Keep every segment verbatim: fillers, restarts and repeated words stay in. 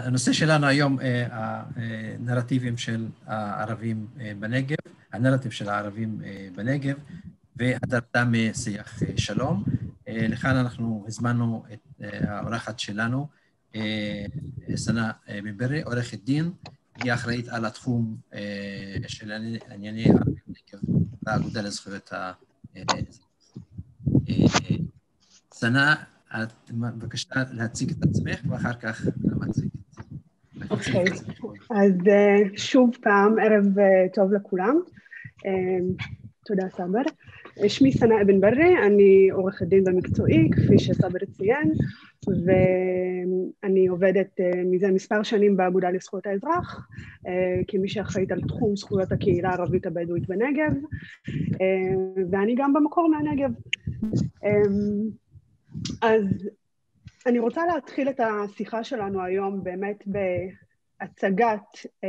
הנושא שלנו היום, הנרטיבים של הערבים בנגב, הנרטיב של הערבים בנגב, והדרתם משיח שלום. לכאן אנחנו הזמנו את האורחת שלנו, סנה בן ברי, עורכת דין, היא אחראית על התחום של ענייני הערבים בנגב באגודה לזכויות האזרח. סנה, את בבקשה להציג את עצמך, ואחר כך גם אציג את עצמך. אוקיי, אז שוב פעם, ערב טוב לכולם. תודה סבר. שמי סנה בן ברי, אני עורכת דין במקצועי, כפי שסבר ציין, ואני עובדת מזה מספר שנים באגודה לזכויות האזרח, כמי שאחראית על תחום זכויות הקהילה הערבית הבדואית בנגב, ואני גם במקור מהנגב. אז אני רוצה להתחיל את השיחה שלנו היום באמת בהצגת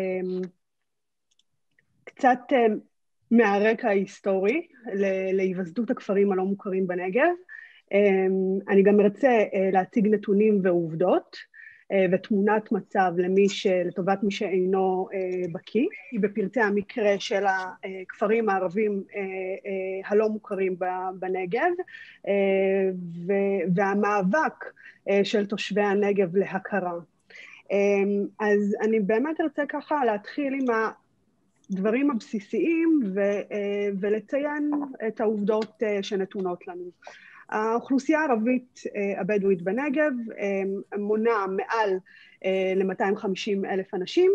קצת מהרקע ההיסטורי להיווסדות הכפרים הלא מוכרים בנגב. אני גם ארצה להציג נתונים ועובדות ותמונת מצב למי שלטובת מי שאינו בקיא, היא בפרטי המקרה של הכפרים הערבים הלא מוכרים בנגב, והמאבק של תושבי הנגב להכרה. אז אני באמת ארצה ככה להתחיל עם הדברים הבסיסיים ולציין את העובדות שנתונות לנו. האוכלוסייה הערבית הבדואית בנגב מונה מעל ל-מאתיים וחמישים אלף אנשים,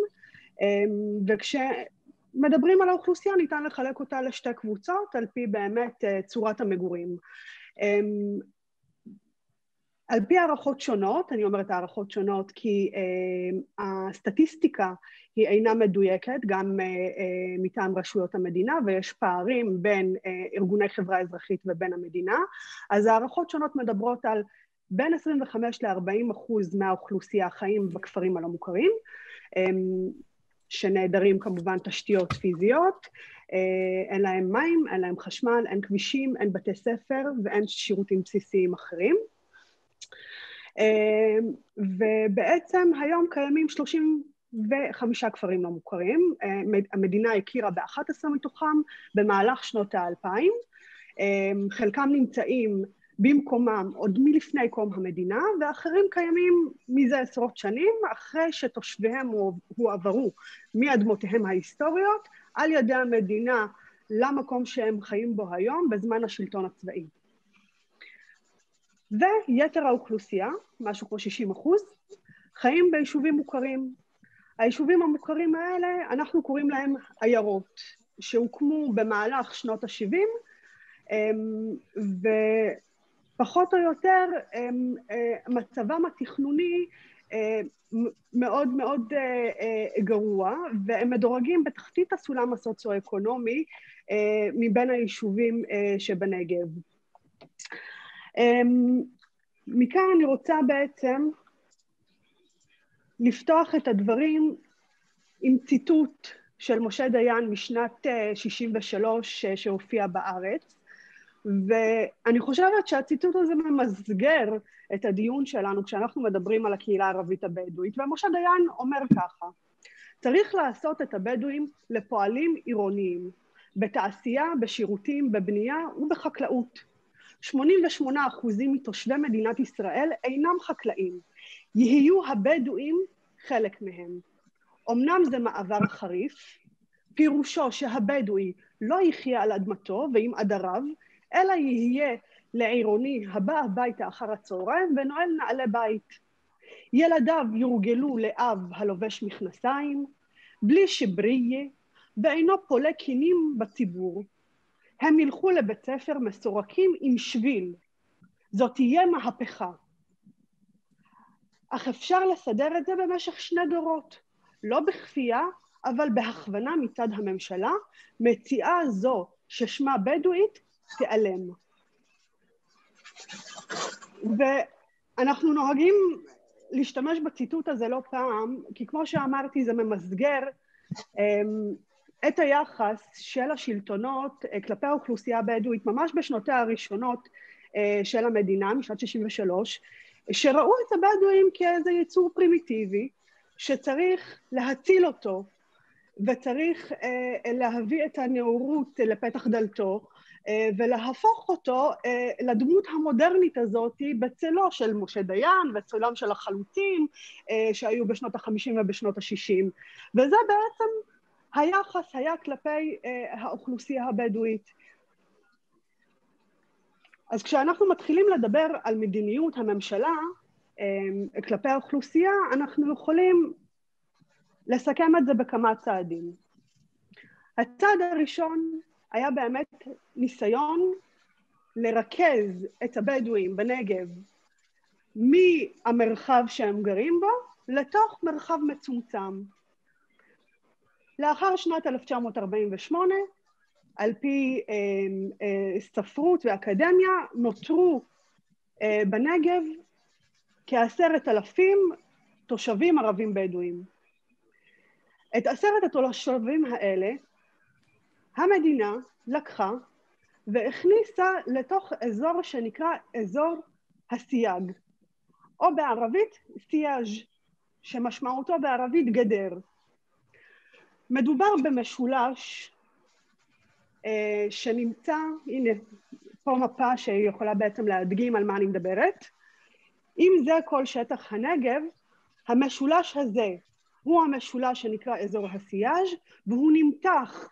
וכשמדברים על האוכלוסייה ניתן לחלק אותה לשתי קבוצות על פי באמת צורת המגורים. על פי הערכות שונות, אני אומרת הערכות שונות כי הסטטיסטיקה היא אינה מדויקת, גם מטעם רשויות המדינה, ויש פערים בין ארגוני חברה אזרחית ובין המדינה, אז הערכות שונות מדברות על בין עשרים וחמש ל-ארבעים אחוז מהאוכלוסייה חיים בכפרים הלא מוכרים, שנעדרים כמובן תשתיות פיזיות, אין להם מים, אין להם חשמל, אין כבישים, אין בתי ספר ואין שירותים בסיסיים אחרים. ובעצם היום קיימים שלושים וחמישה כפרים לא מוכרים, המדינה הכירה ב-אחד עשר מתוכם במהלך שנות האלפיים, חלקם נמצאים במקומם עוד מלפני קום המדינה, ואחרים קיימים מזה עשרות שנים, אחרי שתושביהם הועברו מאדמותיהם ההיסטוריות, על ידי המדינה למקום שהם חיים בו היום, בזמן השלטון הצבאי. ויתר האוכלוסייה, משהו כמו שישים אחוז, חיים ביישובים מוכרים. היישובים המוכרים האלה, אנחנו קוראים להם עיירות, שהוקמו במהלך שנות ה-שבעים, ופחות או יותר מצבם התכנוני מאוד מאוד גרוע, והם מדורגים בתחתית הסולם הסוציו-אקונומי מבין היישובים שבנגב. מכאן אני רוצה בעצם לפתוח את הדברים עם ציטוט של משה דיין משנת שישים ושלוש שהופיע בארץ, ואני חושבת שהציטוט הזה ממסגר את הדיון שלנו כשאנחנו מדברים על הקהילה הערבית הבדואית, ומשה דיין אומר ככה: צריך לעשות את הבדואים לפועלים עירוניים, בתעשייה, בשירותים, בבנייה ובחקלאות. שמונים ושמונה אחוז מתושבי מדינת ישראל אינם חקלאים, יהיו הבדואים חלק מהם. אמנם זה מעבר חריף, פירושו שהבדואי לא יחיה על אדמתו ועם עדריו, אלא יהיה לעירוני הבא הביתה אחר הצהריים ונועל נעלי בית. ילדיו יורגלו לאב הלובש מכנסיים, בלי שבריה, ואינו פולה קינים בציבור. הם ילכו לבית ספר מסורקים עם שביל. זאת תהיה מהפכה. אך אפשר לסדר את זה במשך שני דורות. לא בכפייה, אבל בהכוונה מצד הממשלה, מציאה זו ששמה בדואית תיעלם. ואנחנו נוהגים להשתמש בציטוט הזה לא פעם, כי כמו שאמרתי זה ממסגר את היחס של השלטונות כלפי האוכלוסייה הבדואית, ממש בשנותיה הראשונות של המדינה, משנת שישים ושלוש, שראו את הבדואים כאיזה יצור פרימיטיבי, שצריך להציל אותו, וצריך אה, להביא את הנאורות לפתח דלתו, אה, ולהפוך אותו אה, לדמות המודרנית הזאת בצלו של משה דיין, בצלם של החלוצים אה, שהיו בשנות ה-חמישים ובשנות ה-שישים. וזה בעצם היחס היה כלפי אה, האוכלוסייה הבדואית. אז כשאנחנו מתחילים לדבר על מדיניות הממשלה אה, כלפי האוכלוסייה, אנחנו יכולים לסכם את זה בכמה צעדים. הצעד הראשון היה באמת ניסיון לרכז את הבדואים בנגב מהמרחב שהם גרים בו לתוך מרחב מצומצם. לאחר שנת אלף תשע מאות ארבעים ושמונה, על פי אה, אה, ספרות ואקדמיה, נותרו אה, בנגב כעשרת אלפים תושבים ערבים בדואים. את עשרת התושבים האלה, המדינה לקחה והכניסה לתוך אזור שנקרא אזור הסייג, או בערבית סייאז', שמשמעותו בערבית גדר. מדובר במשולש אה, שנמצא, הנה פה מפה שיכולה בעצם להדגים על מה אני מדברת. אם זה כל שטח הנגב, המשולש הזה הוא המשולש שנקרא אזור הסייאז', והוא נמתח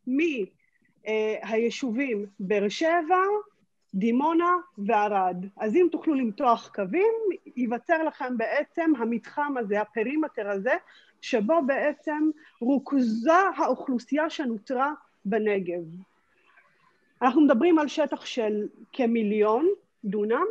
מהיישובים באר שבע, דימונה וערד. אז אם תוכלו למתוח קווים, ייווצר לכם בעצם המתחם הזה, הפרימטר הזה, שבו בעצם רוכזה האוכלוסייה שנותרה בנגב. אנחנו מדברים על שטח של כמיליון דונם,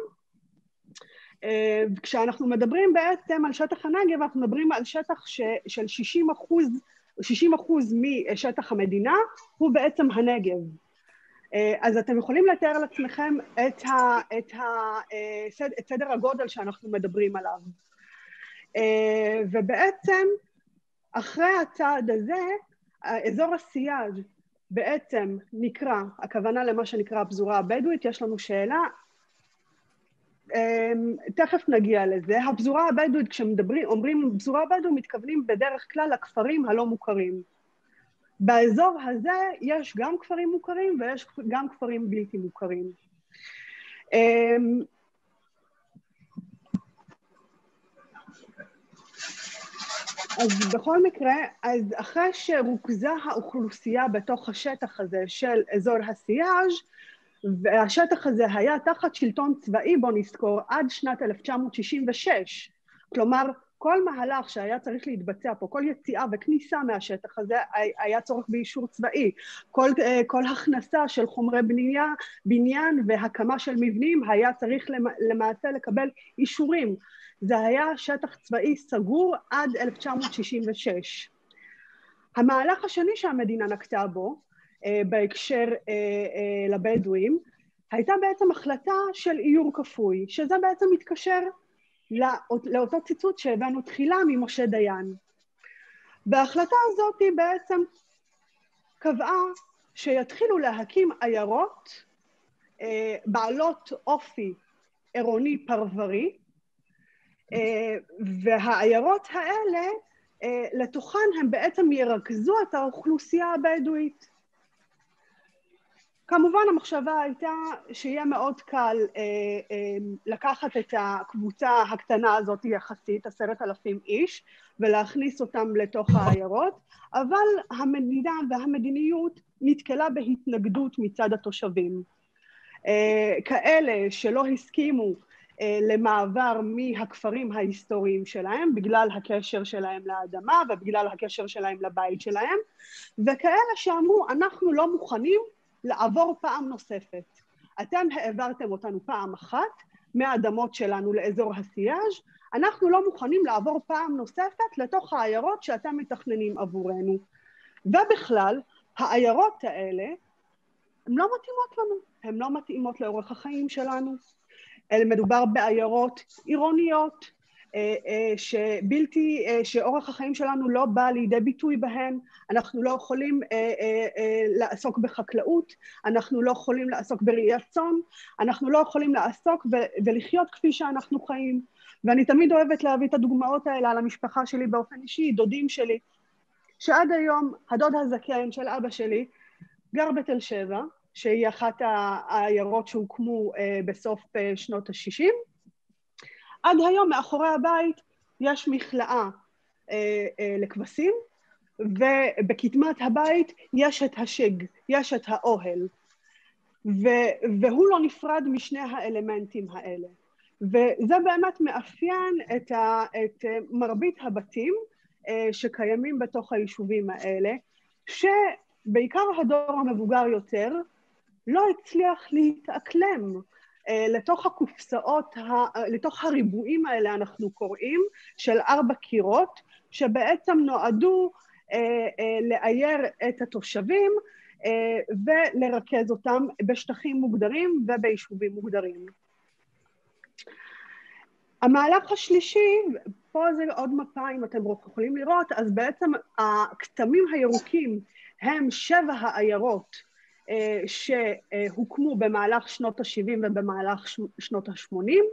כשאנחנו מדברים בעצם על שטח הנגב, אנחנו מדברים על שטח ש, של שישים אחוז, שישים אחוז משטח המדינה, הוא בעצם הנגב. אז אתם יכולים לתאר לעצמכם את, ה, את, ה, את סדר הגודל שאנחנו מדברים עליו. ובעצם, אחרי הצעד הזה, אזור הסייאז' בעצם נקרא, הכוונה למה שנקרא הפזורה הבדואית, יש לנו שאלה, תכף נגיע לזה. הפזורה הבדואית, כשמדברים, אומרים פזורה הבדואית, מתכוונים בדרך כלל לכפרים הלא מוכרים. באזור הזה יש גם כפרים מוכרים ויש גם כפרים בלתי מוכרים. אז בכל מקרה, אז אחרי שרוכזה האוכלוסייה בתוך השטח הזה של אזור הסייאז', והשטח הזה היה תחת שלטון צבאי, בוא נזכור, עד שנת אלף תשע מאות שישים ושש. כלומר, כל מהלך שהיה צריך להתבצע פה, כל יציאה וכניסה מהשטח הזה, היה צורך באישור צבאי. כל, כל הכנסה של חומרי בנייה, בניין והקמה של מבנים, היה צריך למעשה לקבל אישורים. זה היה שטח צבאי סגור עד אלף תשע מאות שישים ושש. המהלך השני שהמדינה נקטה בו, בהקשר לבדואים, הייתה בעצם החלטה של איור כפוי, שזה בעצם מתקשר לאותו ציטוט שהבאנו תחילה ממשה דיין. בהחלטה הזאת היא בעצם קבעה שיתחילו להקים עיירות בעלות אופי עירוני פרברי, והעיירות האלה לתוכן הם בעצם ירכזו את האוכלוסייה הבדואית. כמובן המחשבה הייתה שיהיה מאוד קל אה, אה, לקחת את הקבוצה הקטנה הזאת יחסית, עשרת אלפים איש, ולהכניס אותם לתוך העיירות, אבל המדינה והמדיניות נתקלה בהתנגדות מצד התושבים. אה, כאלה שלא הסכימו אה, למעבר מהכפרים ההיסטוריים שלהם, בגלל הקשר שלהם לאדמה ובגלל הקשר שלהם לבית שלהם, וכאלה שאמרו אנחנו לא מוכנים לעבור פעם נוספת. אתם העברתם אותנו פעם אחת מהאדמות שלנו לאזור הסייאז', אנחנו לא מוכנים לעבור פעם נוספת לתוך העיירות שאתם מתכננים עבורנו. ובכלל, העיירות האלה, הן לא מתאימות לנו, הן לא מתאימות לאורך החיים שלנו. אלה מדובר בעיירות עירוניות, שבלתי, שאורך החיים שלנו לא בא לידי ביטוי בהן, אנחנו לא יכולים לעסוק בחקלאות, אנחנו לא יכולים לעסוק בראיית צאן, אנחנו לא יכולים לעסוק ולחיות כפי שאנחנו חיים, ואני תמיד אוהבת להביא את הדוגמאות האלה על המשפחה שלי באופן אישי, דודים שלי, שעד היום הדוד הזקן של אבא שלי גר בתל שבע, שהיא אחת העיירות שהוקמו בסוף שנות ה-שישים. עד היום מאחורי הבית יש מכלאה לכבשים, ובקדמת הבית יש את השג, יש את האוהל, והוא לא נפרד משני האלמנטים האלה. וזה באמת מאפיין את, ה, את מרבית הבתים שקיימים בתוך היישובים האלה, שבעיקר הדור המבוגר יותר לא הצליח להתאקלם לתוך הקופסאות, לתוך הריבועים האלה אנחנו קוראים, של ארבע קירות, שבעצם נועדו לאייר את התושבים ולרכז אותם בשטחים מוגדרים וביישובים מוגדרים. המהלך השלישי, פה זה עוד מפה אם אתם יכולים לראות, אז בעצם הכתמים הירוקים הם שבע העיירות שהוקמו במהלך שנות ה-שבעים ובמהלך שנות ה-שמונים,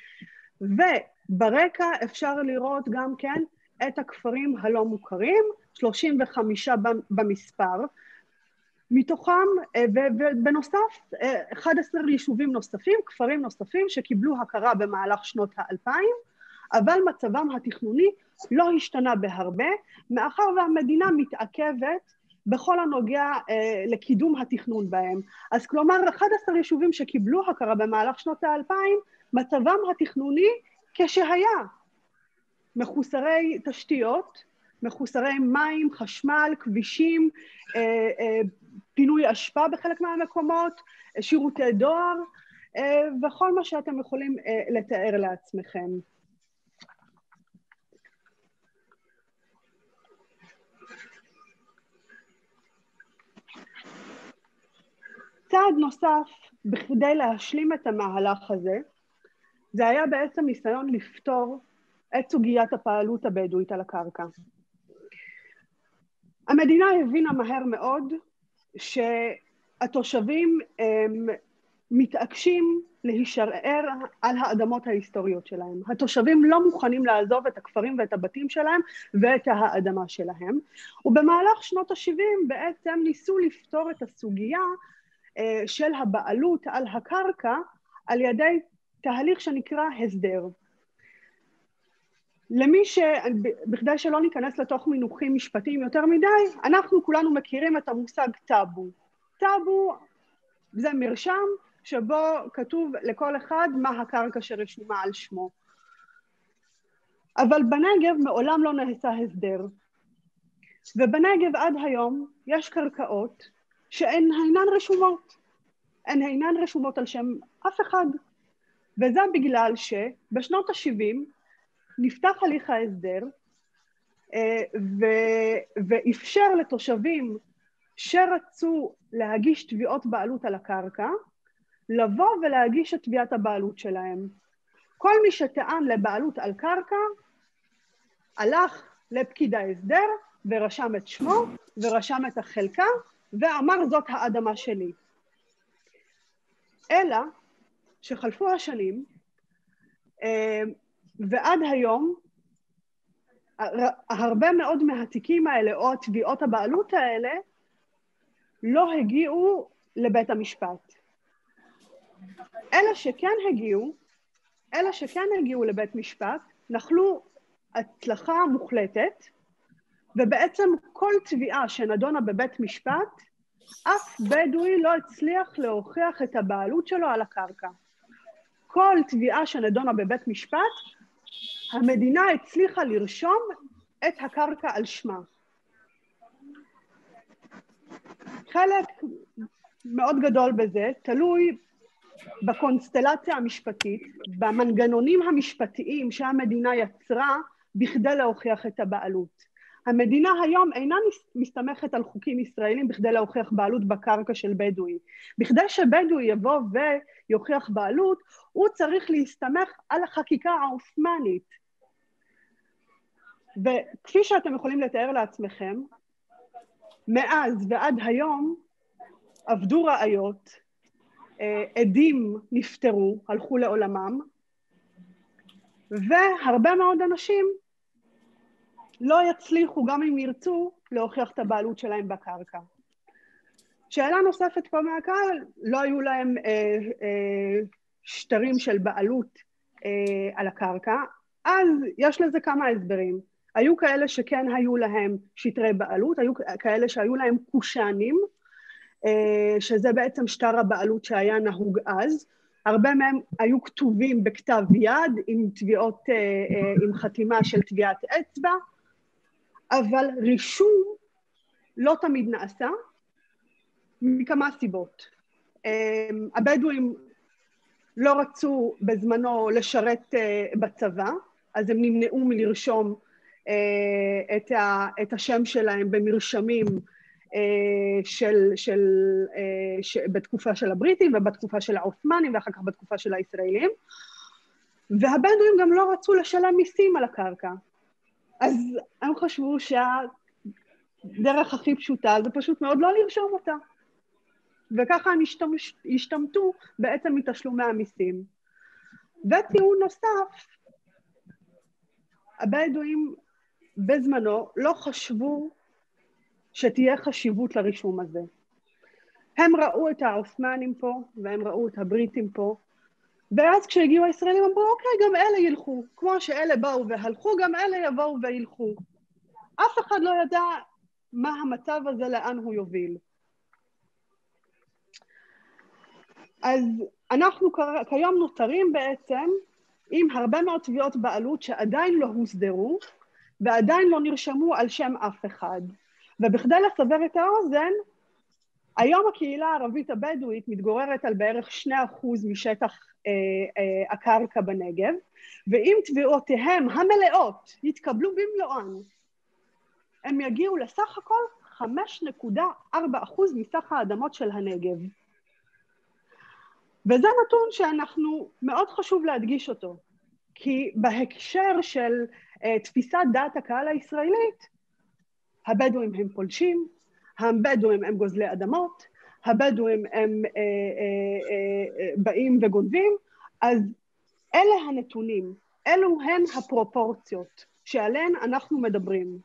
וברקע אפשר לראות גם כן את הכפרים הלא מוכרים, שלושים וחמישה במספר, מתוכם, ובנוסף, אחד עשר יישובים נוספים, כפרים נוספים שקיבלו הכרה במהלך שנות האלפיים, אבל מצבם התכנוני לא השתנה בהרבה, מאחר והמדינה מתעכבת בכל הנוגע לקידום התכנון בהם. אז כלומר, אחד עשר יישובים שקיבלו הכרה במהלך שנות האלפיים, מצבם התכנוני כשהיה, מחוסרי תשתיות, מחוסרי מים, חשמל, כבישים, פינוי אשפה בחלק מהמקומות, שירותי דואר, וכל מה שאתם יכולים לתאר לעצמכם. צעד נוסף בכדי להשלים את המהלך הזה, זה היה בעצם ניסיון לפתור את סוגיית הפעלות הבדואית על הקרקע. המדינה הבינה מהר מאוד שהתושבים מתעקשים להישאר על האדמות ההיסטוריות שלהם. התושבים לא מוכנים לעזוב את הכפרים ואת הבתים שלהם ואת האדמה שלהם. ובמהלך שנות ה-שבעים בעצם ניסו לפתור את הסוגיה של הבעלות על הקרקע על ידי תהליך שנקרא הסדר. למי ש... בכדי שלא ניכנס לתוך מינוחים משפטיים יותר מדי, אנחנו כולנו מכירים את המושג טאבו. טאבו זה מרשם שבו כתוב לכל אחד מה הקרקע שרשומה על שמו. אבל בנגב מעולם לא נעשה הסדר. ובנגב עד היום יש קרקעות שהן אינן רשומות. הן אינן רשומות על שם אף אחד. וזה בגלל שבשנות ה-שבעים נפתח הליך ההסדר ואפשר לתושבים שרצו להגיש תביעות בעלות על הקרקע, לבוא ולהגיש את תביעת הבעלות שלהם. כל מי שטען לבעלות על קרקע, הלך לפקיד ההסדר ורשם את שמו ורשם את החלקה ואמר זאת האדמה שלי. אלא שחלפו השנים, ועד היום, הרבה מאוד מהתיקים האלה או התביעות הבעלות האלה לא הגיעו לבית המשפט. אלה שכן הגיעו, אלה שכן הגיעו לבית משפט, נחלו הצלחה מוחלטת, ובעצם כל תביעה שנדונה בבית משפט, אף בדואי לא הצליח להוכיח את הבעלות שלו על הקרקע. כל תביעה שנדונה בבית משפט, המדינה הצליחה לרשום את הקרקע על שמה. חלק מאוד גדול בזה תלוי בקונסטלציה המשפטית, במנגנונים המשפטיים שהמדינה יצרה בכדי להוכיח את הבעלות. המדינה היום אינה מסתמכת על חוקים ישראלים בכדי להוכיח בעלות בקרקע של בדואי. בכדי שבדואי יבוא ויוכיח בעלות, הוא צריך להסתמך על החקיקה העות'מאנית. וכפי שאתם יכולים לתאר לעצמכם, מאז ועד היום עבדו ראיות, עדים נפטרו, הלכו לעולמם, והרבה מאוד אנשים לא יצליחו, גם אם ירצו, להוכיח את הבעלות שלהם בקרקע. שאלה נוספת פה מהקהל, לא היו להם אה, אה, שטרים של בעלות אה, על הקרקע, אז יש לזה כמה הסברים. היו כאלה שכן היו להם שטרי בעלות, היו כאלה שהיו להם קושאנים, אה, שזה בעצם שטר הבעלות שהיה נהוג אז, הרבה מהם היו כתובים בכתב יד, עם תביעות, אה, אה, עם חתימה של טביעת אצבע, אבל רישום לא תמיד נעשה, מכמה סיבות. הבדואים לא רצו בזמנו לשרת בצבא, אז הם נמנעו מלרשום את, ה, את השם שלהם במרשמים של, של, ש, בתקופה של הבריטים ובתקופה של העות'מאנים ואחר כך בתקופה של הישראלים, והבדואים גם לא רצו לשלם מיסים על הקרקע. אז הם חשבו שהדרך הכי פשוטה זה פשוט מאוד לא לרשום אותה. וככה הם השתמש, השתמטו בעצם מתשלומי המיסים. וטיעון נוסף, הבדואים בזמנו לא חשבו שתהיה חשיבות לרישום הזה. הם ראו את העות'מאנים פה, והם ראו את הבריטים פה, ואז כשהגיעו הישראלים אמרו, אוקיי, גם אלה ילכו, כמו שאלה באו והלכו, גם אלה יבואו וילכו. אף אחד לא ידע מה המצב הזה, לאן הוא יוביל. אז אנחנו כיום נותרים בעצם עם הרבה מאוד תביעות בעלות שעדיין לא הוסדרו, ועדיין לא נרשמו על שם אף אחד. ובכדי לסבר את האוזן, היום הקהילה הערבית הבדואית מתגוררת על בערך שני אחוז משטח אה, אה, הקרקע בנגב, ואם תביעותיהם המלאות יתקבלו במלואן, הם יגיעו לסך הכל חמש נקודה ארבע אחוז מסך האדמות של הנגב. וזה נתון שאנחנו מאוד חשוב להדגיש אותו, כי בהקשר של uh, תפיסת דעת הקהל הישראלית, הבדואים הם פולשים, הבדואים הם גוזלי אדמות, הבדואים הם uh, uh, uh, uh, באים וגונבים, אז אלה הנתונים, אלו הן הפרופורציות שעליהן אנחנו מדברים.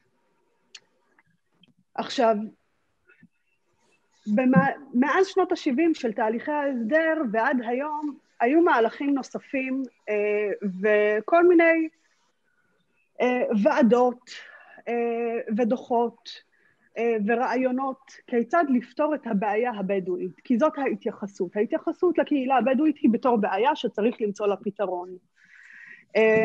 עכשיו, מאז שנות ה-שבעים של תהליכי ההסדר ועד היום, היו מהלכים נוספים אה, וכל מיני אה, ועדות אה, ודוחות אה, ורעיונות כיצד לפתור את הבעיה הבדואית, כי זאת ההתייחסות. ההתייחסות לקהילה הבדואית היא בתור בעיה שצריך למצוא לה פתרון. אה,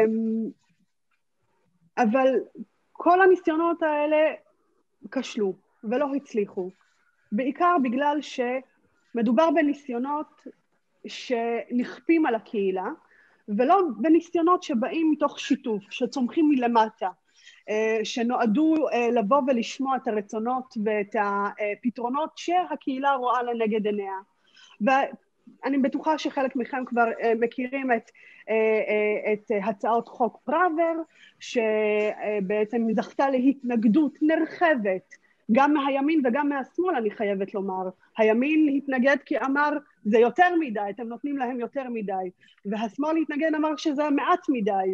אבל כל הניסיונות האלה כשלו ולא הצליחו. בעיקר בגלל שמדובר בניסיונות שנכפים על הקהילה, ולא בניסיונות שבאים מתוך שיתוף, שצומחים מלמטה, שנועדו לבוא ולשמוע את הרצונות ואת הפתרונות שהקהילה רואה לנגד עיניה. ואני בטוחה שחלק מכם כבר מכירים את, את הצעות חוק פראוור, שבעצם זכתה להתנגדות נרחבת, גם מהימין וגם מהשמאל, אני חייבת לומר. הימין התנגד כי אמר, זה יותר מדי, אתם נותנים להם יותר מדי. והשמאל התנגד אמר שזה מעט מדי.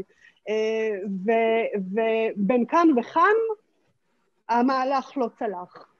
ובין כאן וכאן, המהלך לא צלח.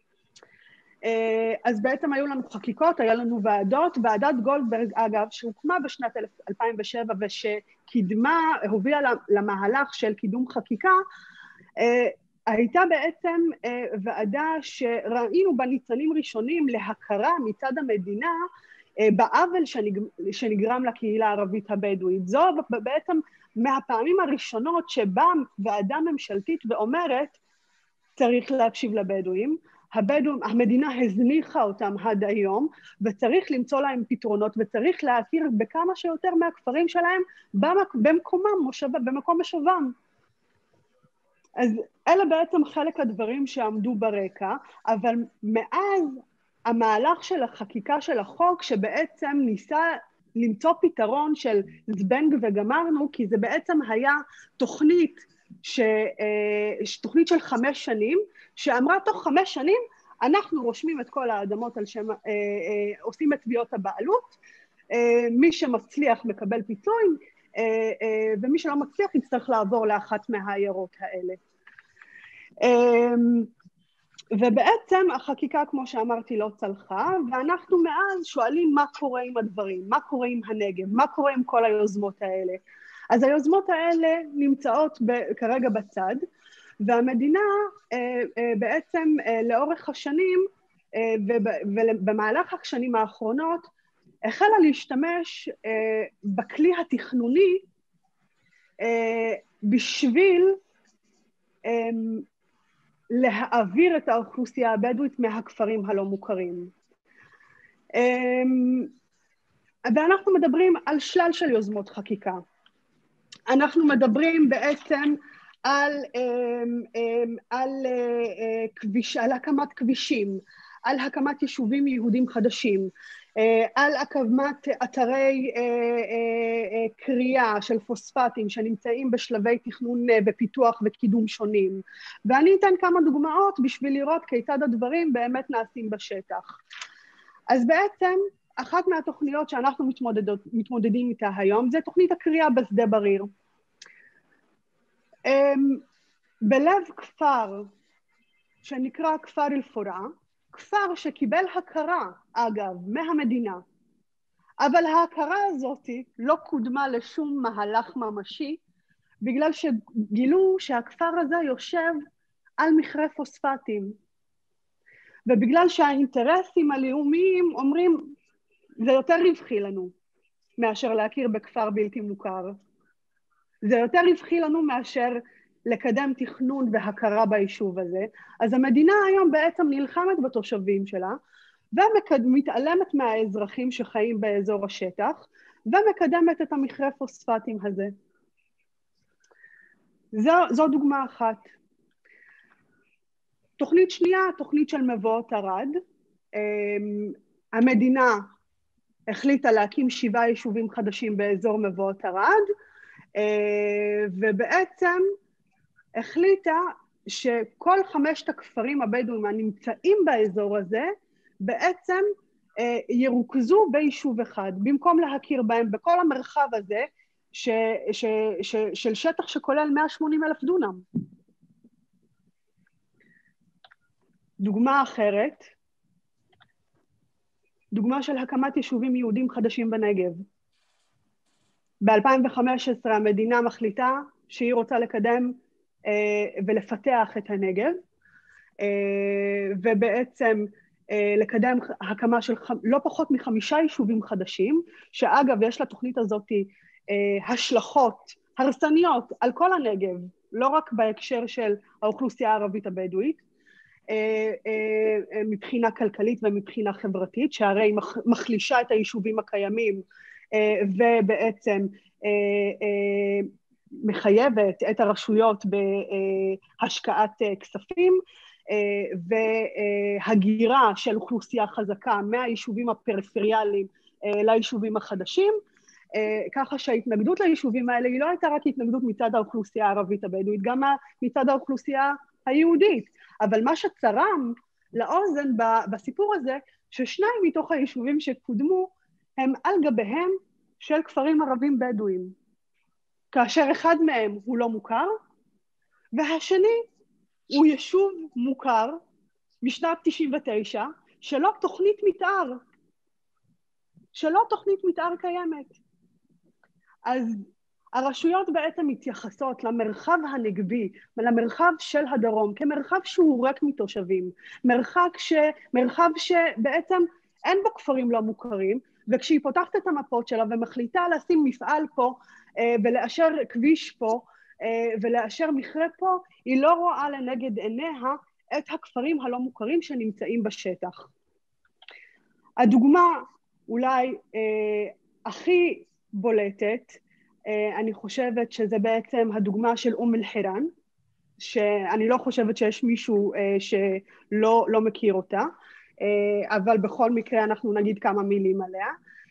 אז בעצם היו לנו חקיקות, היה לנו ועדות, ועדת גולדברג, אגב, שהוקמה בשנת אלפיים ושבע, ושקידמה, הובילה למהלך של קידום חקיקה, הייתה בעצם אה, ועדה שראינו בה ניצנים ראשונים להכרה מצד המדינה אה, בעוול שנג, שנגרם לקהילה הערבית הבדואית. זו בעצם מהפעמים הראשונות שבה ועדה ממשלתית ואומרת צריך להקשיב לבדואים, הבדואים, המדינה הזניחה אותם עד היום וצריך למצוא להם פתרונות וצריך להכיר בכמה שיותר מהכפרים שלהם במקומם, מושבה, במקום משובם. אז אלה בעצם חלק הדברים שעמדו ברקע, אבל מאז המהלך של החקיקה של החוק, שבעצם ניסה למצוא פתרון של זבנג וגמרנו, כי זה בעצם היה תוכנית, ש, תוכנית של חמש שנים, שאמרה תוך חמש שנים, אנחנו רושמים את כל האדמות על שם, עושים את תביעות הבעלות, מי שמצליח מקבל פיצוי, ומי שלא מצליח יצטרך לעבור לאחת מהעיירות האלה. ובעצם החקיקה, כמו שאמרתי, לא צלחה, ואנחנו מאז שואלים מה קורה עם הדברים, מה קורה עם הנגב, מה קורה עם כל היוזמות האלה. אז היוזמות האלה נמצאות כרגע בצד, והמדינה בעצם לאורך השנים, ובמהלך השנים האחרונות, החלה להשתמש בכלי התכנוני בשביל להעביר את האוכלוסייה הבדואית מהכפרים הלא מוכרים. ואנחנו מדברים על שלל של יוזמות חקיקה. אנחנו מדברים בעצם על, על, כביש, על הקמת כבישים, על הקמת יישובים יהודים חדשים, על הקמת אתרי קריאה של פוספטים שנמצאים בשלבי תכנון ופיתוח וקידום שונים. ואני אתן כמה דוגמאות בשביל לראות כיצד הדברים באמת נעשים בשטח. אז בעצם אחת מהתוכניות שאנחנו מתמודדים איתה היום זה תוכנית הקריאה בשדה בריר. בלב כפר שנקרא כפר אל-פורעה, כפר שקיבל הכרה, אגב, מהמדינה, אבל ההכרה הזאת לא קודמה לשום מהלך ממשי, בגלל שגילו שהכפר הזה יושב על מכרה פוספטים, ובגלל שהאינטרסים הלאומיים אומרים, זה יותר רווחי לנו מאשר להכיר בכפר בלתי מוכר. זה יותר רווחי לנו מאשר לקדם תכנון והכרה ביישוב הזה. אז המדינה היום בעצם נלחמת בתושבים שלה, ומתעלמת מהאזרחים שחיים באזור השטח, ומקדמת את המכרה פוספטים הזה. זו, זו דוגמה אחת. תוכנית שנייה, תוכנית של מבואות ערד. המדינה החליטה להקים שבעה יישובים חדשים באזור מבואות ערד, ובעצם החליטה שכל חמשת הכפרים הבדואים הנמצאים באזור הזה, בעצם ירוכזו ביישוב אחד, במקום להכיר בהם בכל המרחב הזה, ש, ש, ש, של שטח שכולל מאה ושמונים אלף דונם. דוגמה אחרת, דוגמה של הקמת יישובים יהודים חדשים בנגב. ב-אלפיים וחמש עשרה המדינה מחליטה שהיא רוצה לקדם אה, ולפתח את הנגב, אה, ובעצם אה, לקדם הקמה של ח... לא פחות מחמישה יישובים חדשים, שאגב יש לתוכנית הזאת אה, השלכות הרסניות על כל הנגב, לא רק בהקשר של האוכלוסייה הערבית הבדואית, אה, אה, מבחינה כלכלית ומבחינה חברתית, שהרי מח... מחלישה את היישובים הקיימים, ובעצם מחייבת את הרשויות בהשקעת כספים, והגירה של אוכלוסייה חזקה מהיישובים הפריפריאליים ליישובים החדשים, ככה שההתנגדות ליישובים האלה היא לא הייתה רק התנגדות מצד האוכלוסייה הערבית הבדואית, גם מצד האוכלוסייה היהודית. אבל מה שצרם לאוזן בסיפור הזה, ששניים מתוך היישובים שקודמו, הם על גביהם של כפרים ערבים בדואים, כאשר אחד מהם הוא לא מוכר, והשני הוא יישוב מוכר משנת תשעים ותשע, שלא תוכנית מתאר, שלא תוכנית מתאר קיימת. אז הרשויות בעצם מתייחסות למרחב הנגבי ולמרחב של הדרום כמרחב שהוא ריק מתושבים, מרחב, ש, מרחב שבעצם אין בו כפרים לא מוכרים, וכשהיא פותחת את המפות שלה ומחליטה לשים מפעל פה אה, ולאשר כביש פה אה, ולאשר מכרה פה, היא לא רואה לנגד עיניה את הכפרים הלא מוכרים שנמצאים בשטח. הדוגמה אולי אה, הכי בולטת, אה, אני חושבת שזה בעצם הדוגמה של אום אל-חיראן, שאני לא חושבת שיש מישהו אה, שלא לא מכיר אותה, אבל בכל מקרה אנחנו נגיד כמה מילים עליה.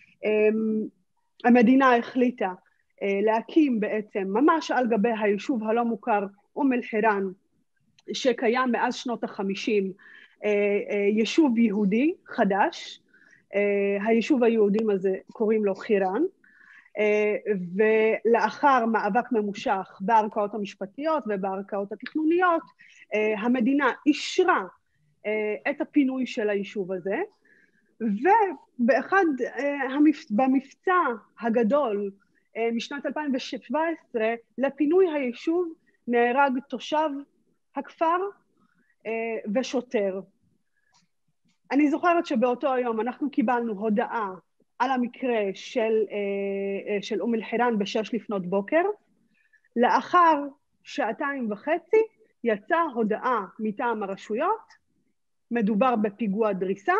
המדינה החליטה להקים בעצם ממש על גבי היישוב הלא מוכר אום אל-חיראן, שקיים מאז שנות החמישים, יישוב יהודי חדש, היישוב היהודים הזה קוראים לו חיראן, ולאחר מאבק ממושך בערכאות המשפטיות ובערכאות התכנוניות, המדינה אישרה את הפינוי של היישוב הזה, ובאחד, במבצע הגדול משנת אלפיים שבע עשרה, לפינוי היישוב נהרג תושב הכפר ושוטר. אני זוכרת שבאותו היום אנחנו קיבלנו הודעה על המקרה של, של אום אל-חיראן בשש לפנות בוקר. לאחר שעתיים וחצי יצאה הודעה מטעם הרשויות, מדובר בפיגוע דריסה.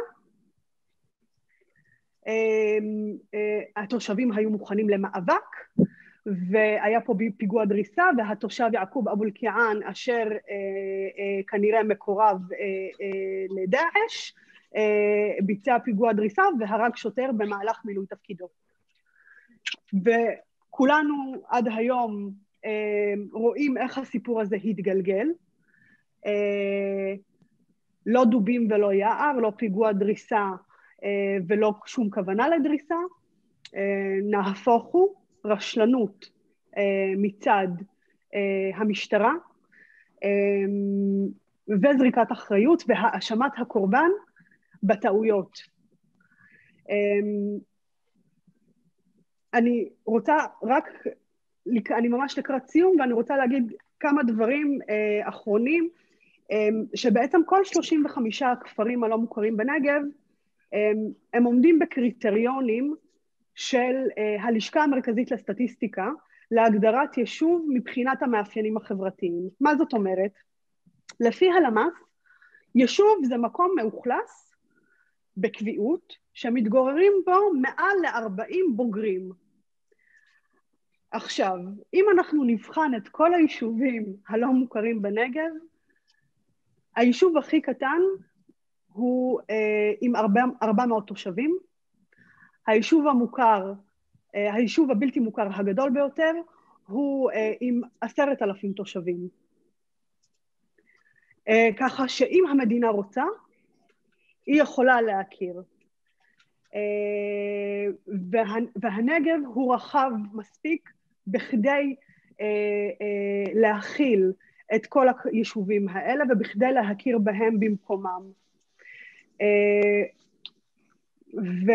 התושבים היו מוכנים למאבק, והיה פה פיגוע דריסה, והתושב יעקוב אבו אלקיעאן, אשר כנראה מקורב לדאעש, ביצע פיגוע דריסה והרג שוטר במהלך מילוי תפקידו. וכולנו עד היום רואים איך הסיפור הזה התגלגל, לא דובים ולא יער, לא פיגוע דריסה ולא שום כוונה לדריסה, נהפוך הוא רשלנות מצד המשטרה וזריקת אחריות והאשמת הקורבן בטעויות. אני רוצה רק, אני ממש לקראת סיום, ואני רוצה להגיד כמה דברים אחרונים, שבעצם כל שלושים וחמישה הכפרים הלא מוכרים בנגב, הם עומדים בקריטריונים של הלשכה המרכזית לסטטיסטיקה, להגדרת יישוב מבחינת המאפיינים החברתיים. מה זאת אומרת? לפי הלמ"ס, יישוב זה מקום מאוכלס בקביעות, שמתגוררים בו מעל ל-ארבעים בוגרים. עכשיו, אם אנחנו נבחן את כל היישובים הלא מוכרים בנגב, היישוב הכי קטן הוא אה, עם ארבע מאות תושבים, היישוב המוכר, אה, היישוב הבלתי מוכר הגדול ביותר, הוא אה, עם עשרת אלפים תושבים. אה, ככה שאם המדינה רוצה, היא יכולה להכיר. אה, וה, והנגב הוא רחב מספיק בכדי אה, אה, להכיל את כל היישובים האלה, ובכדי להכיר בהם במקומם. אה, ו,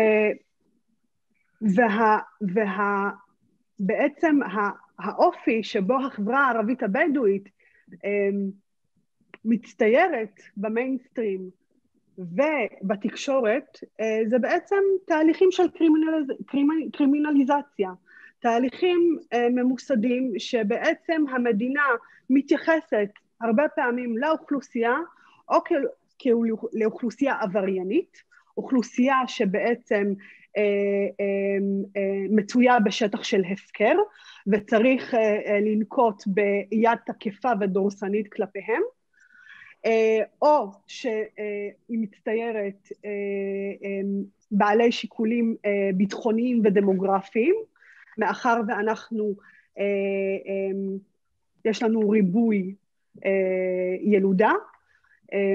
וה, וה, בעצם האופי שבו החברה הערבית הבדואית אה, מצטיירת במיינסטרים ובתקשורת, אה, זה בעצם תהליכים של קרימינליז, קרימינליזציה, תהליכים אה, ממוסדים שבעצם המדינה מתייחסת הרבה פעמים לאוכלוסייה, או לאוכלוסייה עבריינית, אוכלוסייה שבעצם אה, אה, אה, מצויה בשטח של הפקר, וצריך אה, אה, לנקוט ביד תקפה ודורסנית כלפיהם, אה, או שהיא מצטיירת אה, אה, בעלי שיקולים אה, ביטחוניים ודמוגרפיים, מאחר ואנחנו, אה, אה, יש לנו ריבוי אה, ילודה, אה,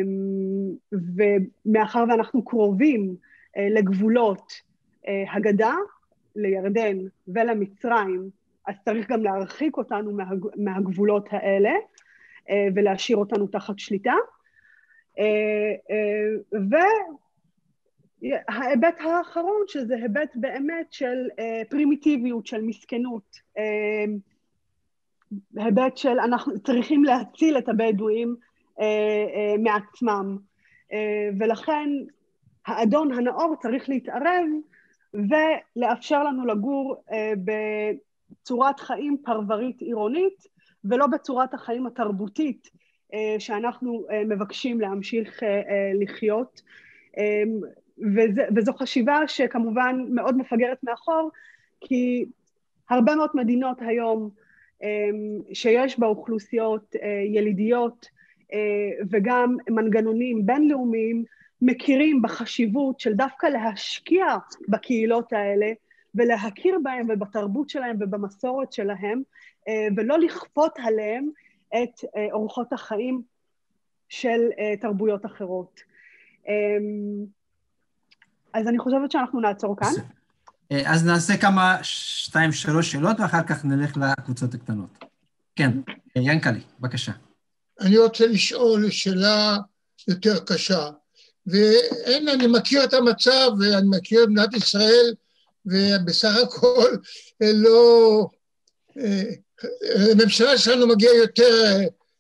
ומאחר ואנחנו קרובים אה, לגבולות אה, הגדה, לירדן ולמצרים, אז צריך גם להרחיק אותנו מה, מהגבולות האלה, אה, ולהשאיר אותנו תחת שליטה. אה, אה, ו... ההיבט האחרון, שזה היבט באמת של אה, פרימיטיביות, של מסכנות, אה, היבט של אנחנו צריכים להציל את הבדואים אה, אה, מעצמם, אה, ולכן האדון הנאור צריך להתערב ולאפשר לנו לגור אה, בצורת חיים פרברית עירונית, ולא בצורת החיים התרבותית אה, שאנחנו אה, מבקשים להמשיך אה, אה, לחיות, אה, וזה, וזו חשיבה שכמובן מאוד מפגרת מאחור, כי הרבה מאוד מדינות היום שיש בה אוכלוסיות ילידיות וגם מנגנונים בינלאומיים, מכירים בחשיבות של דווקא להשקיע בקהילות האלה, ולהכיר בהם ובתרבות שלהם ובמסורת שלהם, ולא לכפות עליהם את אורחות החיים של תרבויות אחרות. אז אני חושבת שאנחנו נעצור כאן. אז נעשה כמה, שתיים, שלוש שאלות, ואחר כך נלך לקבוצות הקטנות. כן, ינקלי, בבקשה. אני רוצה לשאול שאלה יותר קשה, ואין, אני מכיר את המצב, ואני מכיר את מדינת ישראל, ובסך הכל לא, לממשלה שלנו מגיע יותר,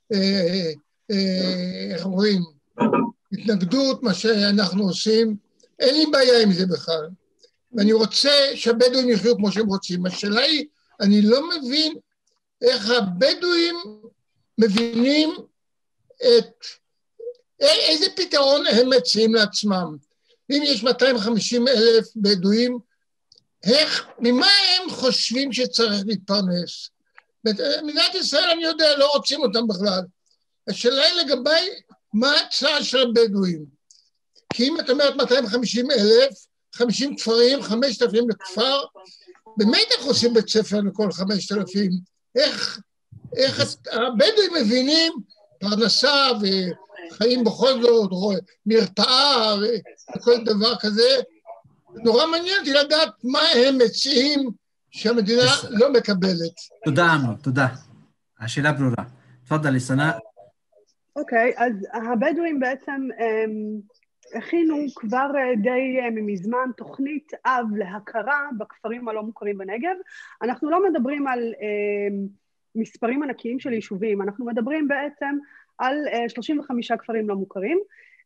איך אומרים, התנגדות, מה שאנחנו עושים, אין לי בעיה עם זה בכלל, ואני רוצה שהבדואים יחיו כמו שהם רוצים. השאלה היא, אני לא מבין איך הבדואים מבינים את, איזה פתרון הם מציעים לעצמם. אם יש מאתיים וחמישים אלף בדואים, איך, ממה הם חושבים שצריך להתפרנס? מדינת ישראל, אני יודע, לא רוצים אותם בכלל. השאלה היא לגבי מה ההצעה של הבדואים. כי אם את אומרת מאתיים וחמישים אלף, חמישים כפרים, חמשת אלפים לכפר, באמת איך עושים בית ספר לכל חמשת אלפים? איך, איך הבדואים מבינים פרנסה וחיים בכל זאת, מרפאה וכל דבר כזה? נורא מעניין אותי לדעת מה הם מציעים שהמדינה לא מקבלת. תודה, אמנון, תודה. השאלה ברורה. תפדלי, סנא. אוקיי, אז הבדואים בעצם הכינו כבר די מזמן תוכנית אב להכרה בכפרים הלא מוכרים בנגב. אנחנו לא מדברים על מספרים ענקיים של יישובים, אנחנו מדברים בעצם על שלושים וחמישה כפרים לא מוכרים,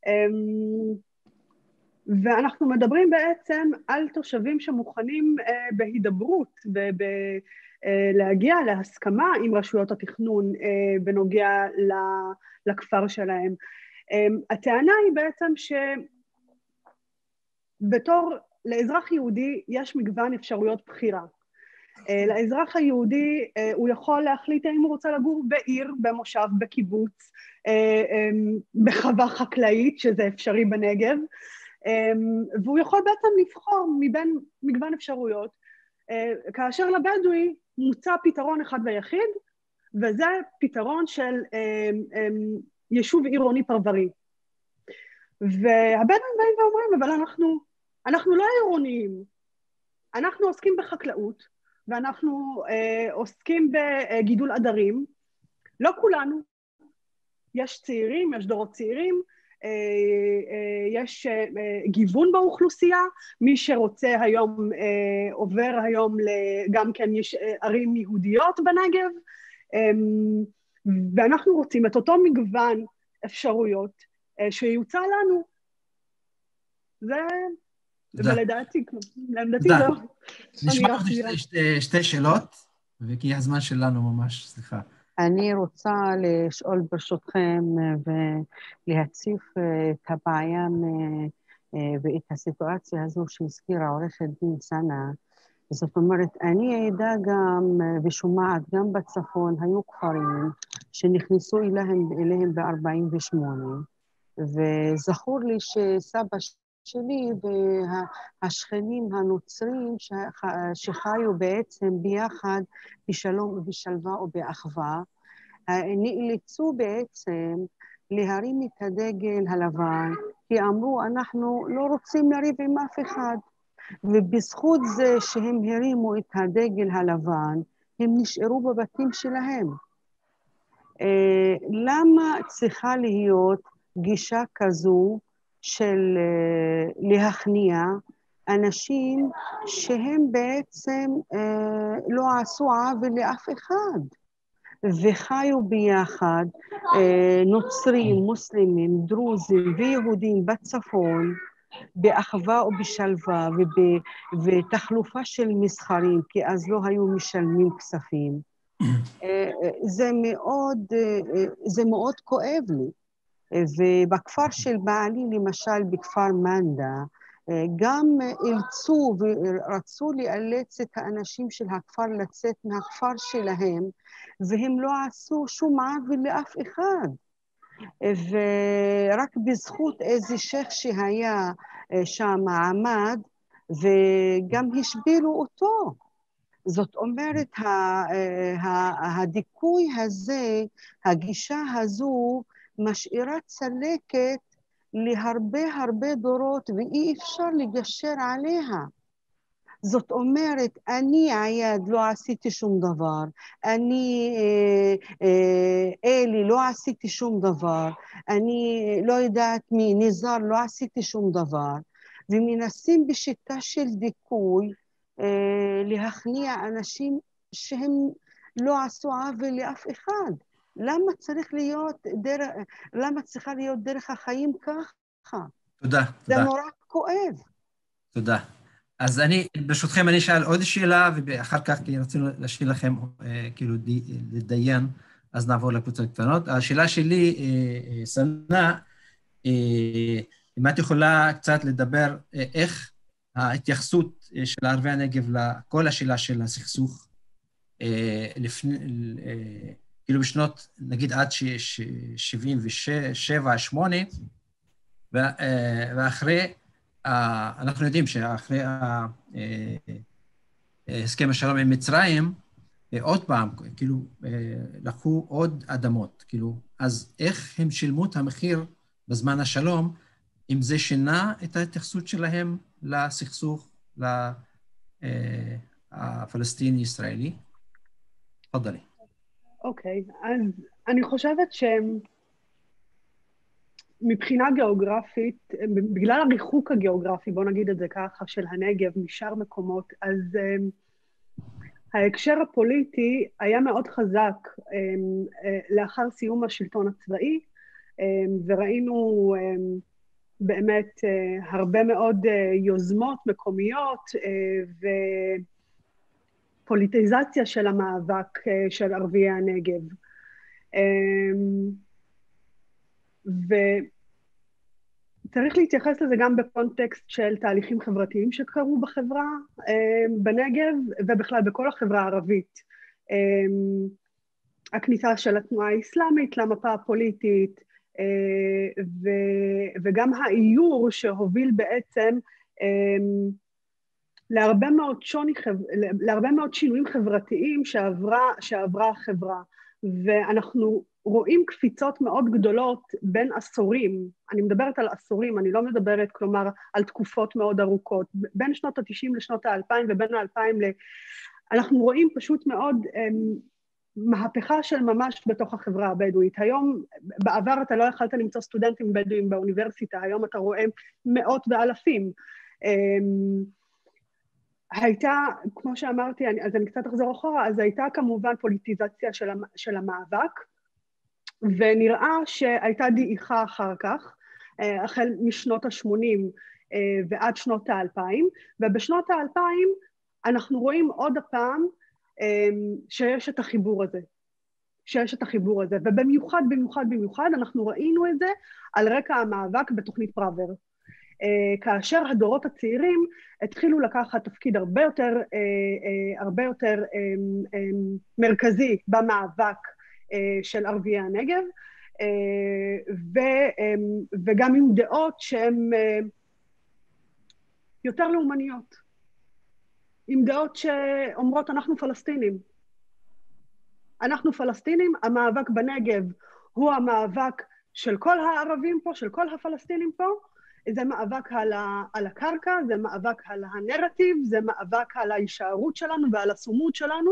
ואנחנו מדברים בעצם על תושבים שמוכנים בהידברות ולהגיע להסכמה עם רשויות התכנון בנוגע לכפר שלהם. הטענה היא בעצם שבתור לאזרח יהודי יש מגוון אפשרויות בחירה. לאזרח היהודי הוא יכול להחליט האם הוא רוצה לגור בעיר, במושב, בקיבוץ, בחווה חקלאית, שזה אפשרי בנגב, והוא יכול בעצם לבחור מבין מגוון אפשרויות, כאשר לבדואי מוצע פתרון אחד ויחיד, וזה פתרון של יישוב עירוני פרברי. והבדואים באים ואומרים, אבל אנחנו, אנחנו לא עירוניים, אנחנו עוסקים בחקלאות, ואנחנו אה, עוסקים בגידול עדרים, לא כולנו, יש צעירים, יש דורות צעירים, אה, אה, יש אה, גיוון באוכלוסייה, מי שרוצה היום אה, עובר היום גם כן יש ערים יהודיות בנגב, אה, ואנחנו רוצים את אותו מגוון אפשרויות אה, שיוצא לנו. זה... ולדעתי, לעמדתי לא. נשמע שתי שאלות, וכי הזמן שלנו ממש, סליחה. אני רוצה לשאול ברשותכם ולהציף את הבעיה ואת הסיטואציה הזו שהזכירה עורכת דין סנא. זאת אומרת, אני עדה גם ושומעת גם בצפון, היו כפרים שנכנסו אליהם, אליהם ב-ארבעים ושמונה, וזכור לי שסבא שלי והשכנים הנוצרים שחיו בעצם ביחד בשלום ובשלווה ובאחווה, נאלצו בעצם להרים את הדגל הלבן, כי אמרו אנחנו לא רוצים לריב עם אף אחד, ובזכות זה שהם הרימו את הדגל הלבן, הם נשארו בבתים שלהם. למה צריכה להיות גישה כזו של להכניע אנשים שהם בעצם לא עשו עוול לאף אחד, וחיו ביחד, נוצרים, מוסלמים, דרוזים ויהודים בצפון, באחווה ובשלווה ותחלופה של מסחרים, כי אז לא היו משלמים כספים. זה מאוד, זה מאוד כואב לי. ובכפר של בעלי, למשל בכפר מנדה, גם אילצו ורצו לאלץ את האנשים של הכפר לצאת מהכפר שלהם, והם לא עשו שום עוול לאף אחד. ורק בזכות איזה שייך שהיה שם עמד, וגם השבילו אותו. זאת אומרת, הדיכוי הזה, הגישה הזו, משאירה צלקת להרבה הרבה דורות, ואי אפשר לגשר עליה. זאת אומרת, אני עיד לא עשיתי שום דבר, אני אה, אה, אלי לא עשיתי שום דבר, אני לא יודעת מי, ניזר לא עשיתי שום דבר, ומנסים בשיטה של דיכוי אה, להכניע אנשים שהם לא עשו עוול לאף אחד. למה צריך להיות דרך, למה צריכה להיות דרך החיים ככה? תודה, זה תודה. נורא כואב. תודה. אז אני, ברשותכם, אני אשאל עוד שאלה, ואחר כך, כי רצינו להשאיר לכם, כאילו, לדיין, אז נעבור לקבוצות קטנות. השאלה שלי, סנה, אם את יכולה קצת לדבר, איך ההתייחסות של ערבי הנגב לכל השאלה של הסכסוך, לפני, כאילו בשנות, נגיד עד שבעים ושבע, שמונה, ואחרי, אנחנו יודעים שאחרי הסכם השלום עם מצרים, עוד פעם, כאילו, לקחו עוד אדמות, כאילו, אז איך הם שילמו את המחיר בזמן השלום, אם זה שינה את ההתייחסות שלהם לסכסוך, הפלסטיני-ישראלי? תפדלי. אוקיי, אז אני חושבת שמבחינה גיאוגרפית, בגלל הריחוק הגיאוגרפי, בוא נגיד את זה ככה, של הנגב משאר מקומות, אז um, ההקשר הפוליטי היה מאוד חזק um, uh, לאחר סיום השלטון הצבאי, um, וראינו um, באמת uh, הרבה מאוד uh, יוזמות מקומיות uh, ופוליטיזציה של המאבק uh, של ערביי הנגב. Um, וצריך להתייחס לזה גם בקונטקסט של תהליכים חברתיים שקרו בחברה um, בנגב ובכלל בכל החברה הערבית. Um, הכניסה של התנועה האסלאמית למפה הפוליטית, uh, ו, וגם האיור שהוביל בעצם um, להרבה מאוד שוני, להרבה מאוד שינויים חברתיים שעברה, שעברה החברה. ואנחנו רואים קפיצות מאוד גדולות בין עשורים, אני מדברת על עשורים, אני לא מדברת כלומר על תקופות מאוד ארוכות, בין שנות ה-תשעים לשנות ה-אלפיים ובין ה-אלפיים ל... אנחנו רואים פשוט מאוד הם, מהפכה של ממש בתוך החברה הבדואית. היום, בעבר אתה לא יכולת למצוא סטודנטים בדואים באוניברסיטה, היום אתה רואה מאות ואלפים. הם, הייתה, כמו שאמרתי, אני, אז אני קצת אחזור אחורה, אז הייתה כמובן פוליטיזציה של, של המאבק, ונראה שהייתה דעיכה אחר כך, החל משנות ה-שמונים ועד שנות ה-אלפיים, ובשנות ה-אלפיים אנחנו רואים עוד הפעם שיש את החיבור הזה, שיש את החיבור הזה, ובמיוחד, במיוחד, במיוחד, אנחנו ראינו את זה על רקע המאבק בתוכנית פראוור. כאשר הדורות הצעירים התחילו לקחת תפקיד הרבה יותר, הרבה יותר מרכזי במאבק של ערביי הנגב, וגם עם דעות שהן יותר לאומניות, עם דעות שאומרות אנחנו פלסטינים. אנחנו פלסטינים, המאבק בנגב הוא המאבק של כל הערבים פה, של כל הפלסטינים פה, זה מאבק על, ה, על הקרקע, זה מאבק על הנרטיב, זה מאבק על ההישארות שלנו ועל הסומות שלנו,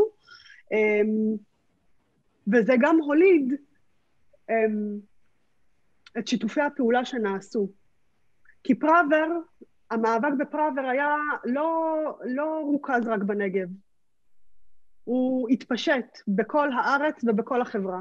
וזה גם הוליד את שיתופי הפעולה שנעשו. כי פראוור, המאבק בפראוור היה לא, לא רוכז רק בנגב, הוא התפשט בכל הארץ ובכל החברה.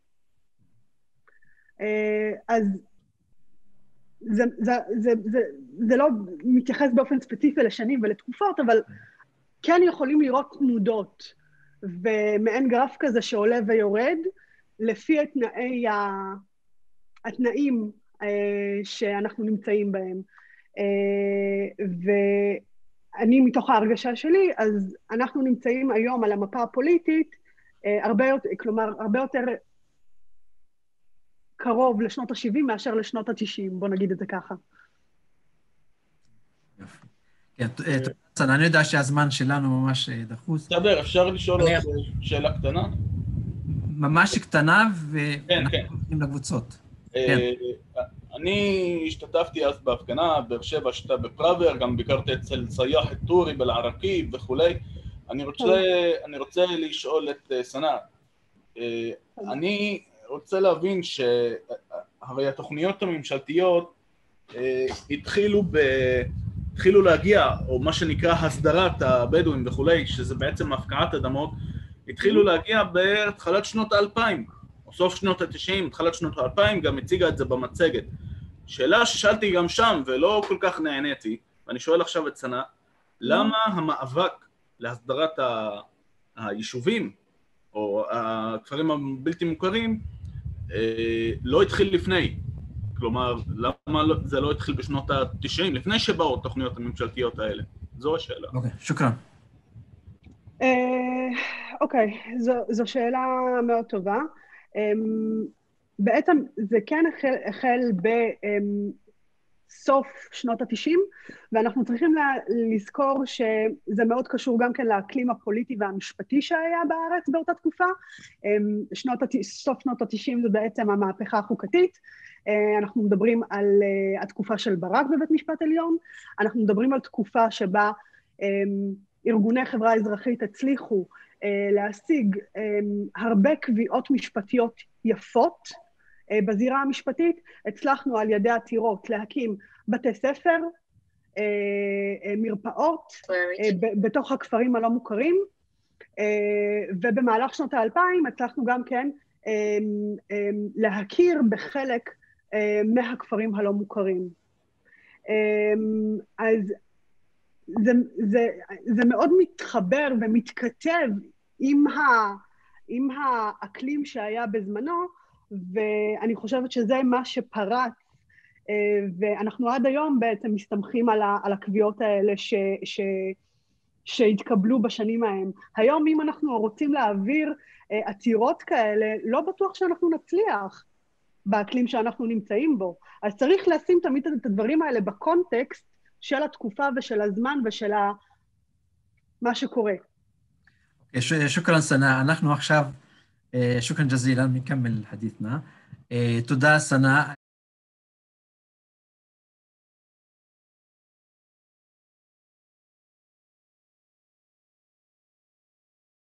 אז זה, זה, זה, זה, זה לא מתייחס באופן ספציפי לשנים ולתקופות, אבל כן יכולים לראות תנודות, ומעין גרף כזה שעולה ויורד, לפי התנאי, התנאים שאנחנו נמצאים בהם. ואני מתוך ההרגשה שלי, אז אנחנו נמצאים היום על המפה הפוליטית, הרבה יותר, כלומר, הרבה יותר קרוב לשנות ה-שבעים מאשר לשנות ה-תשעים, בוא נגיד את זה ככה. יופי. כן, אני יודע שהזמן שלנו ממש דחוס. תדבר, אפשר לשאול עוד שאלה קטנה? ממש קטנה, ואנחנו הולכים לקבוצות. אני השתתפתי אז בהפגנה, באר שבע שתה בפראוור, גם ביקרתי אצל סייח א-טורי באל-עראקיב וכולי. אני רוצה, אני רוצה לשאול את סנא, אני רוצה להבין שהרי התוכניות הממשלתיות התחילו ב... התחילו להגיע, או מה שנקרא הסדרת הבדואים וכולי, שזה בעצם הפקעת אדמות, התחילו להגיע בהתחלת שנות האלפיים, או סוף שנות ה-תשעים, התחלת שנות האלפיים, גם הציגה את זה במצגת. שאלה ששאלתי גם שם, ולא כל כך נעניתי, ואני שואל עכשיו את סנא, למה המאבק להסדרת ה... היישובים, או הכפרים הבלתי מוכרים, לא התחיל לפני? כלומר, למה זה לא התחיל בשנות ה-תשעים, לפני שבאו התוכניות הממשלתיות האלה? זו השאלה. אוקיי, שוקרן. אוקיי, זו שאלה מאוד טובה. בעצם זה כן החל בסוף שנות ה-תשעים, ואנחנו צריכים לזכור שזה מאוד קשור גם כן לאקלים הפוליטי והמשפטי שהיה בארץ באותה תקופה. סוף שנות ה-תשעים זה בעצם המהפכה החוקתית, אנחנו מדברים על התקופה של ברק בבית משפט עליון, אנחנו מדברים על תקופה שבה ארגוני חברה אזרחית הצליחו להשיג הרבה קביעות משפטיות יפות בזירה המשפטית, הצלחנו על ידי עתירות להקים בתי ספר, מרפאות בתוך הכפרים הלא מוכרים, ובמהלך שנות האלפיים הצלחנו גם כן להכיר בחלק מהכפרים הלא מוכרים. אז זה, זה, זה מאוד מתחבר ומתכתב עם, ה, עם האקלים שהיה בזמנו, ואני חושבת שזה מה שפרץ, ואנחנו עד היום בעצם מסתמכים על, ה, על הקביעות האלה ש, ש, שהתקבלו בשנים ההם. היום אם אנחנו רוצים להעביר עתירות כאלה, לא בטוח שאנחנו נצליח באקלים שאנחנו נמצאים בו. אז צריך לשים תמיד את הדברים האלה בקונטקסט של התקופה ושל הזמן ושל מה שקורה. שוקרן סנא, אנחנו עכשיו, שוקרן ג'זילה, נקמל חדיתנה. תודה סנא.